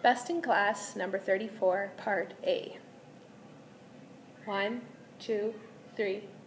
Best in Class, number 34, Part A. 1, 2, 3.